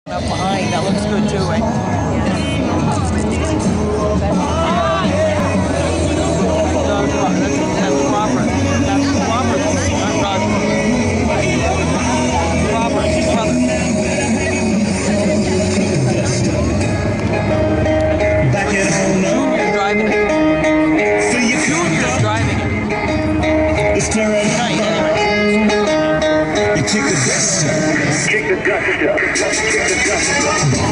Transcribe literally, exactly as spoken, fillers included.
Up behind, that looks good too, right? That's Robert. That's Robert, not Roger. Robert, his brother. Back at home, Junior's driving it. for your Junior's driving it. It's clearing Tonight, anyway. and kick the dust up. Kick the dust up. Kick the dust up.